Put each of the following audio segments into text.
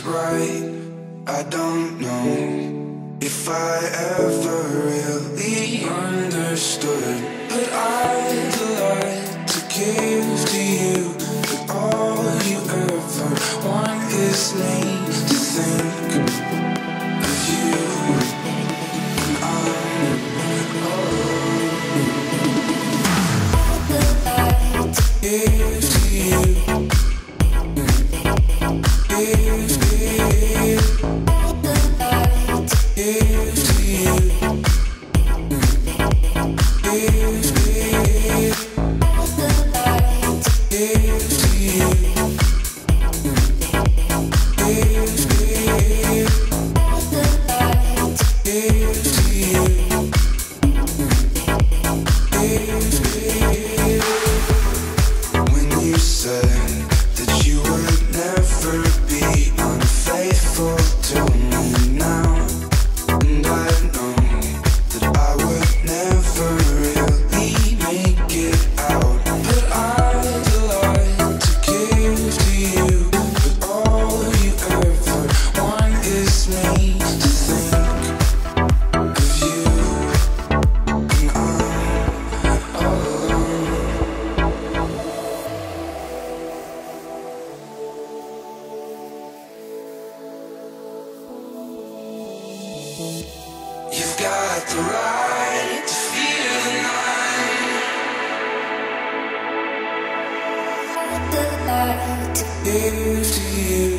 right. I don't know if I ever really understood, but I'd like to give to you. But all you ever want is me to think of you. And I'd like to give to you. You've got the right to feel the night. I'd like to give to you.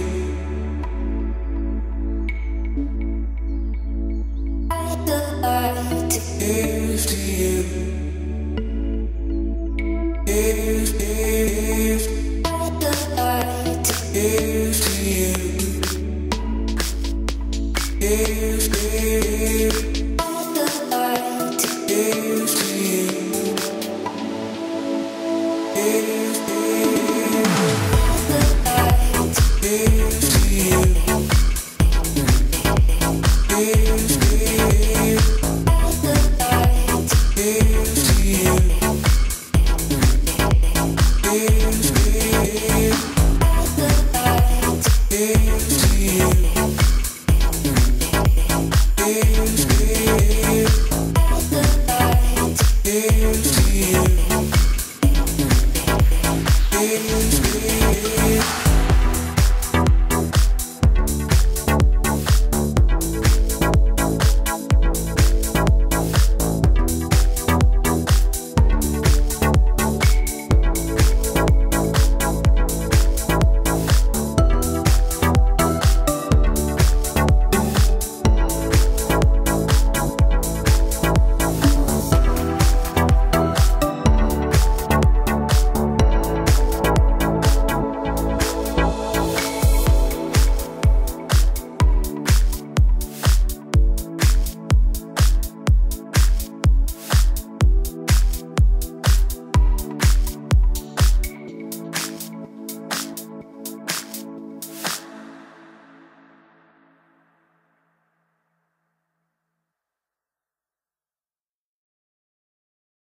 I'd like to give to you. I'd like to give to you. I'd like to give to you.